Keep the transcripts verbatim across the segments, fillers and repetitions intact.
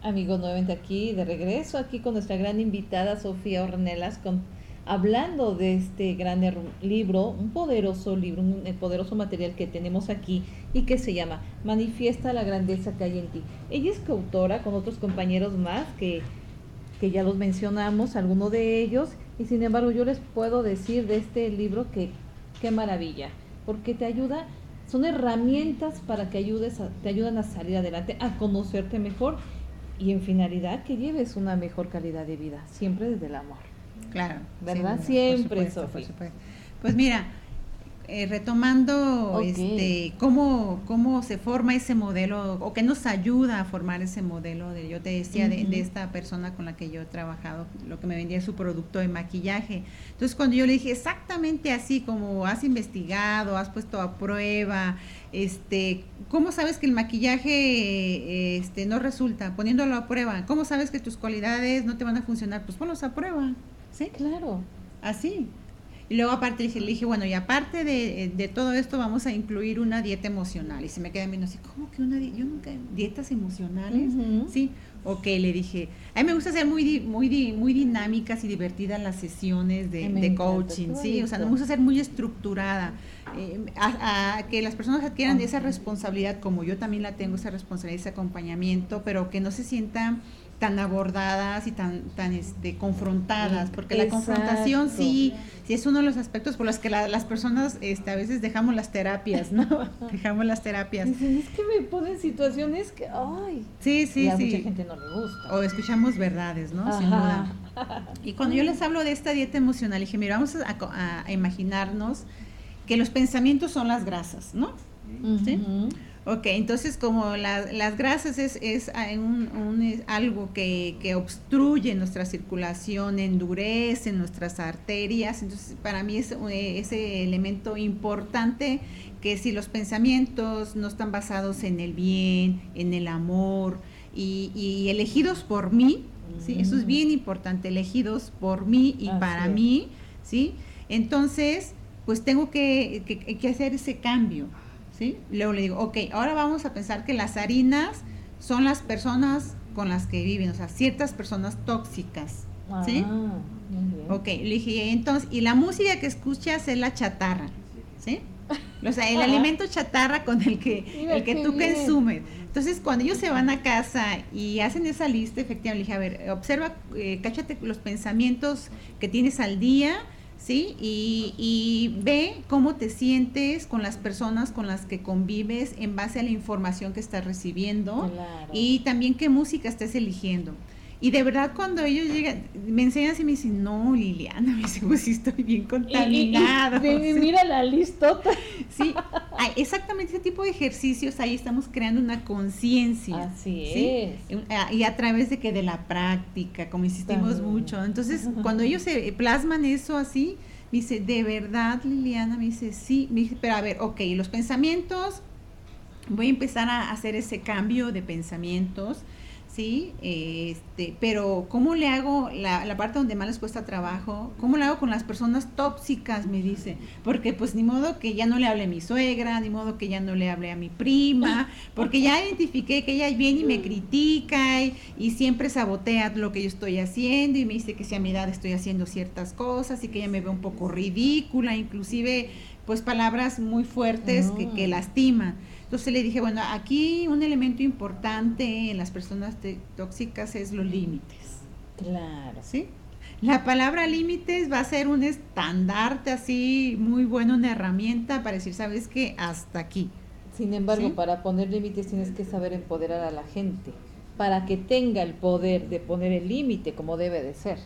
Amigos, nuevamente aquí, de regreso, aquí con nuestra gran invitada Sofía Ornelas, con, hablando de este gran her- libro, un poderoso libro, un eh, poderoso material que tenemos aquí y que se llama Manifiesta la grandeza que hay en ti. Ella es coautora con otros compañeros más que, que ya los mencionamos, algunos de ellos, y sin embargo yo les puedo decir de este libro que qué maravilla, porque te ayuda, son herramientas para que ayudes a- te ayudan a salir adelante, a conocerte mejor y en finalidad que lleves una mejor calidad de vida, siempre desde el amor. Claro, sin ¿Verdad? duda, por Siempre, supuesto, por Sofi. supuesto. Pues mira, eh, retomando Ok. este cómo, cómo se forma ese modelo o qué nos ayuda a formar ese modelo de, yo te decía, de, de Ujú. esta persona con la que yo he trabajado, lo que me vendía su producto de maquillaje. Entonces cuando yo le dije exactamente así como has investigado, has puesto a prueba, este, ¿cómo sabes que el maquillaje este, no resulta? Poniéndolo a prueba, ¿cómo sabes que tus cualidades no te van a funcionar? Pues ponlos a prueba, ¿sí? Claro. Así. Y luego aparte le dije, le dije, bueno, y aparte de, de todo esto vamos a incluir una dieta emocional. Y se me queda viendo así, ¿cómo que una dieta? Yo nunca, ¿dietas emocionales? Ujú. Sí, ok, le dije. A mí me gusta ser muy, di- muy, di- muy dinámicas y divertidas las sesiones Ay, de, me de encanta, qué coaching, ¿sí? O sea, no me bonito. gusta ser muy estructurada. Eh, a, a que las personas adquieran esa Ajá. responsabilidad, como yo también la tengo, esa responsabilidad, ese acompañamiento, pero que no se sientan tan abordadas y tan, tan este, confrontadas, porque la confrontación Exacto. sí, sí es uno de los aspectos por los que la, las personas este, a veces dejamos las terapias, ¿no? Dejamos las terapias. Dicen, es que me ponen situaciones que, ay, Sí, y sí, a mucha sí. gente no le gusta. O escuchamos verdades, ¿no? Sin duda. Ajá. Y cuando yo les hablo de esta dieta emocional, dije, mira, vamos a, a imaginarnos que los pensamientos son las grasas, ¿no? ¿Sí? Ujú. Ok, entonces como la, las grasas es, es, un, un, es algo que, que obstruye nuestra circulación, endurece nuestras arterias, entonces para mí es ese elemento importante que si los pensamientos no están basados en el bien, en el amor y, y elegidos por mí, ¿sí? Eso es Mm. bien importante, elegidos por mí y Así para es. mí, ¿sí? Entonces, pues tengo que, que, que hacer ese cambio, ¿sí? Luego le digo, ok, ahora vamos a pensar que las harinas son las personas con las que viven, o sea, ciertas personas tóxicas, ¿sí? Ah, muy bien. Ok, le dije, entonces, y la música que escuchas es la chatarra, ¿sí? O sea, el Ajá. alimento chatarra con el que, Mira el que qué tú bien. consumes. Entonces, cuando ellos se van a casa y hacen esa lista, efectivamente, le dije, a ver, observa, eh, cáchate los pensamientos que tienes al día, ¿sí? Y, y ve cómo te sientes con las personas con las que convives en base a la información que estás recibiendo Claro. y también qué música estás eligiendo. Y de verdad cuando ellos llegan, me enseñan así, me dicen, no, Liliana, me dicen, pues sí estoy bien Y, y, contaminado. y, y Sí, mira la listota. sí. Ay, exactamente ese tipo de ejercicios, ahí estamos creando una conciencia, Así ¿sí? es. Y a través de que de la práctica, como insistimos También. mucho. Entonces, cuando ellos se plasman eso así, me dice, ¿de verdad, Liliana? Me dice, sí. Me dice, pero a ver, ok, los pensamientos, voy a empezar a hacer ese cambio de pensamientos, ¿sí? Este, pero ¿cómo le hago la, la parte donde más les cuesta trabajo? ¿Cómo le hago con las personas tóxicas? Me dice, porque pues ni modo que ya no le hable a mi suegra, ni modo que ya no le hable a mi prima, porque ya identifiqué que ella viene y me critica y, y siempre sabotea lo que yo estoy haciendo y me dice que si a mi edad estoy haciendo ciertas cosas y que ella me ve un poco ridícula, inclusive pues palabras muy fuertes que, que Mm. lastiman. Entonces le dije, bueno, aquí un elemento importante en las personas tóxicas es los límites, Claro. ¿sí? La palabra límites va a ser un estandarte así muy bueno, una herramienta para decir, ¿sabes qué? Hasta aquí, Sin embargo, ¿sí? para poner límites tienes que saber empoderar a la gente, para que tenga el poder de poner el límite como debe de ser.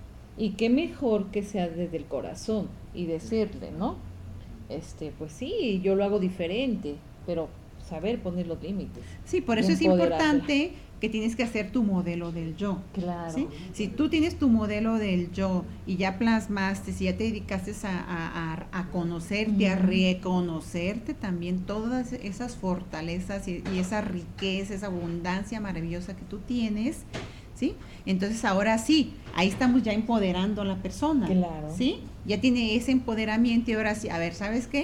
Y qué mejor que sea desde el corazón y decirle, ¿no? Este, pues sí, yo lo hago diferente, pero saber poner los límites Sí, por y eso es empoderarla. importante que tienes que hacer tu modelo del yo. Claro. ¿Sí? Si tú tienes tu modelo del yo y ya plasmaste, si ya te dedicaste a, a, a conocerte, a reconocerte también todas esas fortalezas y, y esa riqueza, esa abundancia maravillosa que tú tienes, ¿sí? Entonces ahora sí, ahí estamos ya empoderando a la persona, Claro. ¿sí? Ya tiene ese empoderamiento y ahora sí, a ver, ¿sabes qué?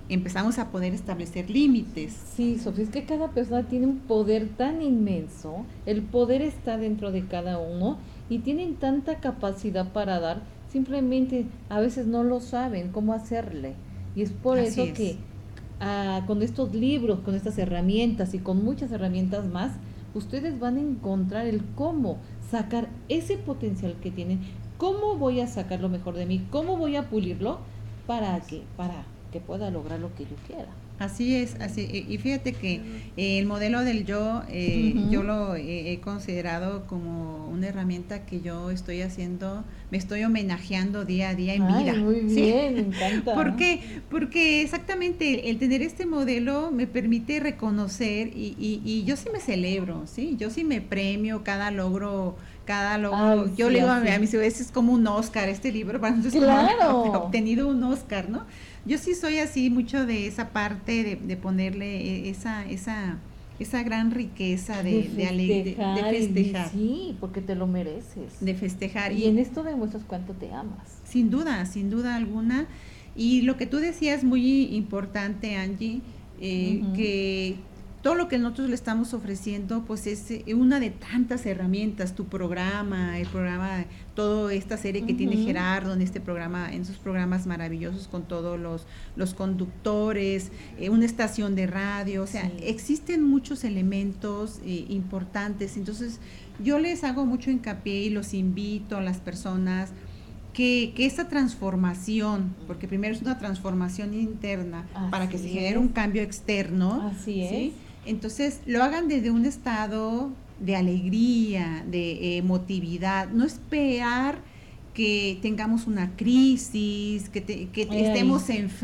empezamos a poder establecer límites. Sí, Sofía, es que cada persona tiene un poder tan inmenso, el poder está dentro de cada uno y tienen tanta capacidad para dar, simplemente a veces no lo saben cómo hacerle. Y es por Así eso es. que ah, con estos libros, con estas herramientas y con muchas herramientas más, ustedes van a encontrar el cómo sacar ese potencial que tienen, cómo voy a sacar lo mejor de mí, cómo voy a pulirlo para que, para que pueda lograr lo que yo quiera. Así es, así, y fíjate que eh, el modelo del yo, eh, Ujú. yo lo eh, he considerado como una herramienta que yo estoy haciendo, me estoy homenajeando día a día en Ay, vida. muy ¿sí? bien, me encanta. ¿Por qué? Porque exactamente el, el tener este modelo me permite reconocer y, y, y yo sí me celebro, ¿sí? Yo sí me premio cada logro, cada logro. Ay, Yo sí, le digo a, así. a mis veces es como un Oscar, este libro para nosotros es Claro. como haber obtenido un Oscar, ¿no? Yo sí soy así mucho de esa parte de, de ponerle esa, esa, esa gran riqueza de, de, ale- de- de festejar, y- festejar, sí, porque te lo mereces. de festejar. Y en esto demuestras cuánto te amas. Sin duda, sin duda alguna. Y lo que tú decías muy importante, Angie, eh, Ujú. que todo lo que nosotros le estamos ofreciendo, pues es eh, una de tantas herramientas, tu programa, el programa, toda esta serie que tiene Ujú. Gerardo en este programa, en sus programas maravillosos con todos los, los conductores, eh, una estación de radio, o sea, Sí. existen muchos elementos eh, importantes. Entonces, yo les hago mucho hincapié y los invito a las personas que, que esa transformación, porque primero es una transformación interna para que Así se genere es. un cambio externo, Así ¿sí? es. Entonces lo hagan desde un estado de alegría, de emotividad, no esperar que tengamos una crisis, que, te- que Ay. estemos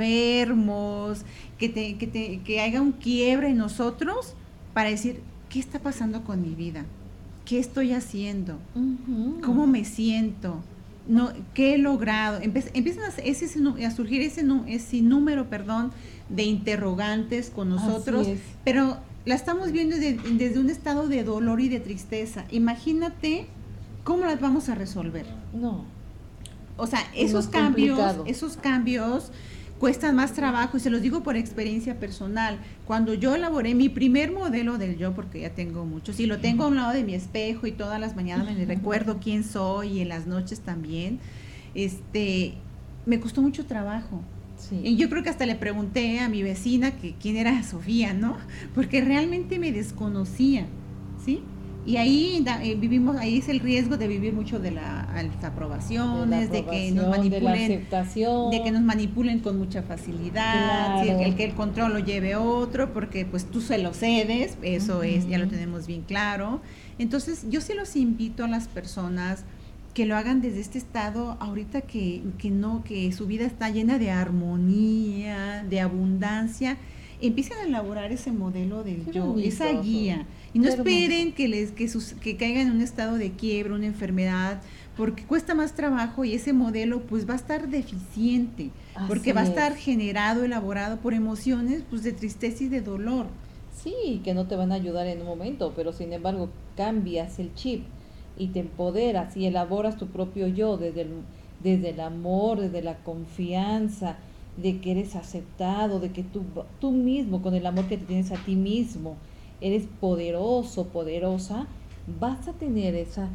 enfermos, que, te- que, te- que haya un quiebre en nosotros para decir, ¿qué está pasando con mi vida? ¿Qué estoy haciendo? Ujú. ¿Cómo me siento? No, ¿qué he logrado? Empe- empiezan a, ese, ese nu- a surgir ese, nu- ese número, perdón, de interrogantes con nosotros, Así es. pero la estamos viendo de- desde un estado de dolor y de tristeza. Imagínate cómo las vamos a resolver. No. O sea, Es esos más cambios, complicado. esos cambios cuestan más trabajo y se los digo por experiencia personal. Cuando yo elaboré mi primer modelo del yo, porque ya tengo muchos, y lo tengo a un lado de mi espejo y todas las mañanas me recuerdo quién soy y en las noches también, este, me costó mucho trabajo. Sí. Y yo creo que hasta le pregunté a mi vecina que quién era Sofía, ¿no? Porque realmente me desconocía, ¿sí? Y ahí da, eh, vivimos, ahí es el riesgo de vivir mucho de la, las aprobaciones, de, de, la que nos aprobación, de la manipulen, aceptación. de que nos manipulen con mucha facilidad, ¿sí? Claro. el, el que el control lo lleve otro, porque pues tú se lo cedes, eso Ujú. es, ya lo tenemos bien claro. Entonces, yo sí los invito a las personas que lo hagan desde este estado, ahorita que, que no, que su vida está llena de armonía, de abundancia, empiecen a elaborar ese modelo del Qué yo, bonito, esa guía. Sol. Y no Qué hermoso. esperen que les que sus que caigan en un estado de quiebra, una enfermedad, porque cuesta más trabajo y ese modelo pues va a estar deficiente, porque Así va a es. estar generado, elaborado por emociones pues de tristeza y de dolor. Sí, que no te van a ayudar en un momento, pero sin embargo cambias el chip y te empoderas y elaboras tu propio yo desde el, desde el amor, desde la confianza, de que eres aceptado, de que tú, tú mismo, con el amor que te tienes a ti mismo, eres poderoso, poderosa, vas a tener esa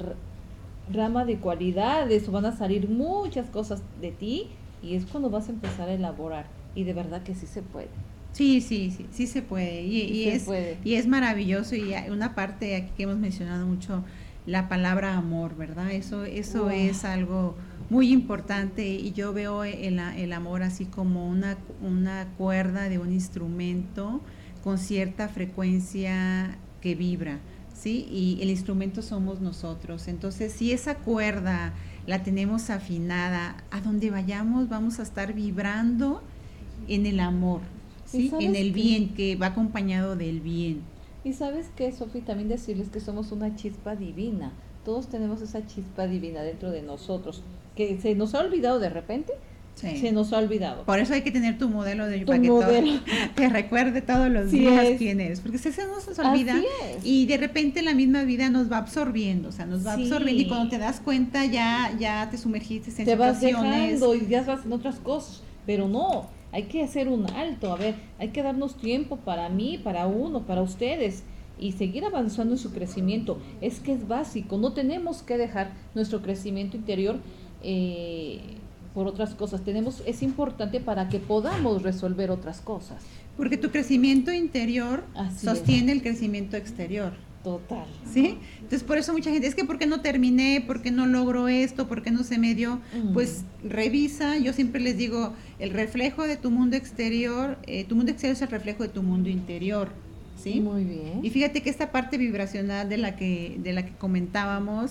rama de cualidades o van a salir muchas cosas de ti y es cuando vas a empezar a elaborar y de verdad que sí se puede. Sí, sí, sí, sí se puede y, Sí y se es puede. y es maravilloso y hay una parte aquí que hemos mencionado mucho la palabra amor, ¿verdad? Eso eso Wow. es algo muy importante y yo veo el, el amor así como una una cuerda de un instrumento con cierta frecuencia que vibra, ¿sí? Y el instrumento somos nosotros. Entonces, si esa cuerda la tenemos afinada, a donde vayamos vamos a estar vibrando en el amor, ¿sí? En el qué? bien, que va acompañado del bien. Y sabes qué, Sofi, también decirles que somos una chispa divina. Todos tenemos esa chispa divina dentro de nosotros, que se nos ha olvidado de repente, Sí. se nos ha olvidado. Por eso hay que tener tu modelo de Tu para que modelo. todo, te recuerde todos los Sí días es. quién es, porque si se nos olvida Así es. y de repente la misma vida nos va absorbiendo, o sea, nos va Sí. absorbiendo y cuando te das cuenta ya ya te sumergiste en Te vas situaciones. dejando y ya vas en otras cosas, pero no, hay que hacer un alto, a ver, hay que darnos tiempo para mí, para uno, para ustedes y seguir avanzando en su crecimiento. Es que es básico, no tenemos que dejar nuestro crecimiento interior eh, por otras cosas, tenemos, es importante para que podamos resolver otras cosas. Porque tu crecimiento interior Así sostiene es. el crecimiento exterior. Total. ¿Sí? Entonces, por eso mucha gente, es que ¿por qué no terminé? ¿Por qué no logro esto? ¿Por qué no se me dio? Mm. Pues revisa, yo siempre les digo, el reflejo de tu mundo exterior, eh, tu mundo exterior es el reflejo de tu mundo interior, ¿sí? Muy bien. Y fíjate que esta parte vibracional de la que, de la que comentábamos,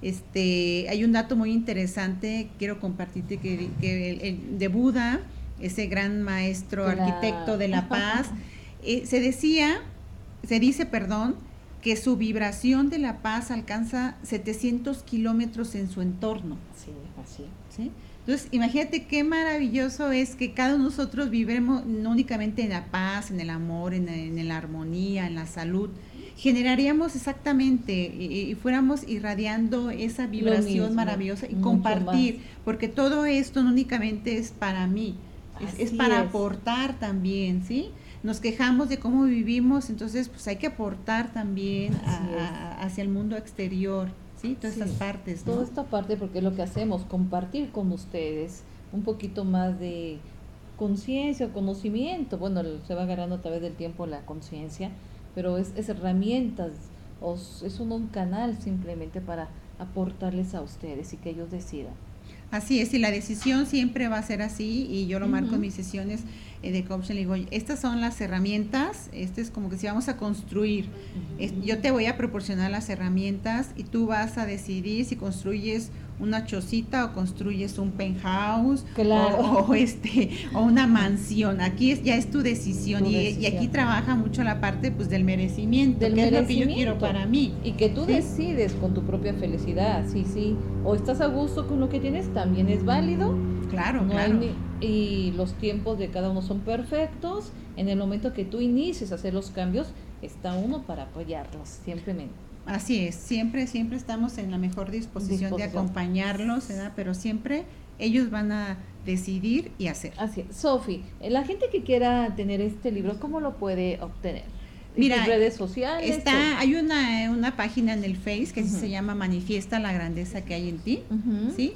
este, hay un dato muy interesante, quiero compartirte que, que el, el de Buda, ese gran maestro, De la- arquitecto de la paz, eh, se decía, se dice, perdón, que su vibración de la paz alcanza setecientos kilómetros en su entorno. Sí, así. ¿Sí? Entonces, imagínate qué maravilloso es que cada uno de nosotros vivremos no únicamente en la paz, en el amor, en, en la armonía, en la salud. Generaríamos exactamente y, y fuéramos irradiando esa vibración mismo, maravillosa y mucho compartir, más. porque todo esto no únicamente es para mí, es, es Así para es. aportar también, ¿sí? Nos quejamos de cómo vivimos, entonces pues hay que aportar también a- Así es. a- hacia el mundo exterior, ¿sí? Todas Sí, estas partes, ¿no? Toda esta parte, porque es lo que hacemos, compartir con ustedes un poquito más de conciencia o conocimiento. Bueno, el- se va agarrando a través del tiempo la conciencia, pero es, es herramientas, o s- es un, un canal simplemente para aportarles a ustedes y que ellos decidan. Así es, y la decisión siempre va a ser así, y yo lo marco Ujú. en mis sesiones eh, de coaching, le digo, estas son las herramientas, este es como que si vamos a construir, es- yo te voy a proporcionar las herramientas y tú vas a decidir si construyes una chocita o construyes un penthouse Claro. o, o este o una mansión. Aquí es, ya es tu decisión, Tu y, decisión. y aquí trabaja mucho la parte pues del merecimiento, Del que es lo que yo merecimiento. quiero para mí. Y que tú ¿Sí? decides con tu propia felicidad, sí, sí. O estás a gusto con lo que tienes, también es válido. Claro, No claro. hay ni- y los tiempos de cada uno son perfectos. En el momento que tú inicies a hacer los cambios, está uno para apoyarlos, simplemente. Así es, siempre, siempre estamos en la mejor disposición, de Disposición. acompañarlos, ¿verdad? Pero siempre ellos van a decidir y hacer. Así es. Sofi, eh, la gente que quiera tener este libro, ¿cómo lo puede obtener? ¿En Mira, tus redes sociales? Está, hay una, una página en el Face que Ujú. se llama Manifiesta la grandeza que hay en ti, Ujú. ¿sí?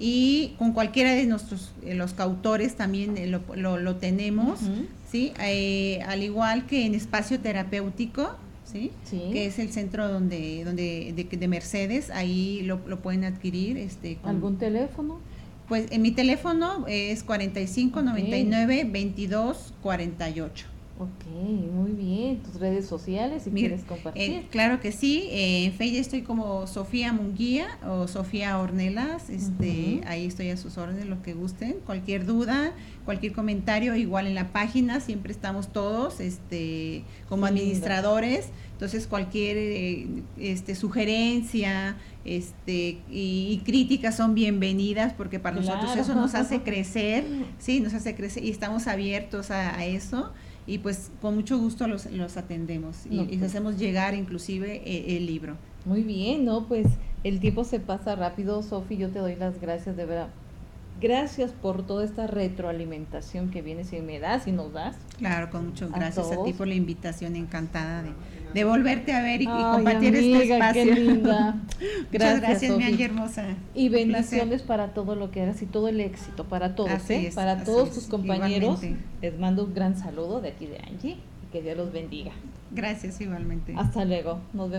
Y con cualquiera de nuestros, eh, los cautores también eh, lo, lo, lo tenemos, Ujú. ¿sí? Eh, al igual que en Espacio Terapéutico, ¿sí? Sí. Que es el centro donde, donde de, de Mercedes, ahí lo, lo pueden adquirir. Este, con- ¿Algún teléfono? Pues en mi teléfono es cuarenta y cinco Ok. noventa y nueve veintidós cuarenta y ocho. Ok, muy bien. Tus redes sociales, si Mira, quieres compartir. eh, claro que sí, eh, en Facebook estoy como Sofía Munguía o Sofía Ornelas, este, Ujú. ahí estoy a sus órdenes, lo que gusten, cualquier duda, cualquier comentario, igual en la página siempre estamos todos, este, como Qué lindo. administradores, entonces cualquier eh, este, sugerencia, este, y, y críticas son bienvenidas, porque para nosotros Claro. eso nos hace crecer, sí, nos hace crecer y estamos abiertos a, a eso. Y pues con mucho gusto los, los atendemos y, No, y les pues. hacemos llegar inclusive eh, el libro. Muy bien, ¿no? Pues el tiempo se pasa rápido, Sofi, yo te doy las gracias, de verdad. Gracias por toda esta retroalimentación que vienes y me das y nos das. Claro, con mucho A gracias a, ti todos. por la invitación, encantada de, de volverte a ver y, y Ay, compartir amiga, este espacio. qué linda. Muchas gracias, mi Sofi. Angie hermosa. Y Un bendiciones placer. para todo lo que hagas y todo el éxito para todos, Así ¿eh? es, Para así todos es, tus compañeros. igualmente. Les mando un gran saludo de aquí de Angie y que Dios los bendiga. Gracias igualmente. Hasta luego. Nos vemos.